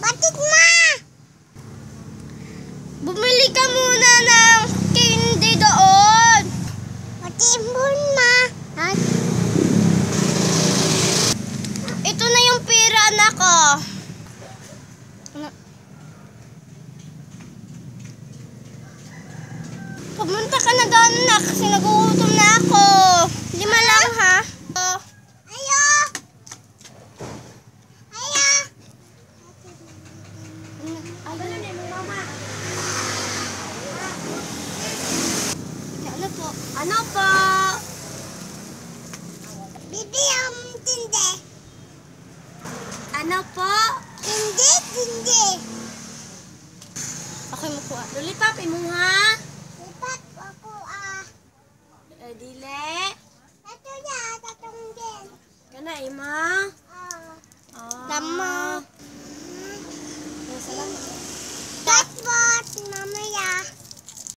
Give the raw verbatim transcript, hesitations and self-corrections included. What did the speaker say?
Bakit ma? Bumili ka muna ng candy doon. Bakit ma? Ito na yung pera, anak ko. Pumunta ka na doon, anak, kasi nagugutom na ako. Lima lang, ha? Ayo! Ayo! Ano na mo, mama? Ano po? Ano po? Bibi ang tindi. Ano po? Tindi, tindi. Okay mo po. Lulipapin mo, ha? Lipap ako, ah. Eh, dili. Ito na, tatong din. Kana, ima? Ah. Ah. Tama.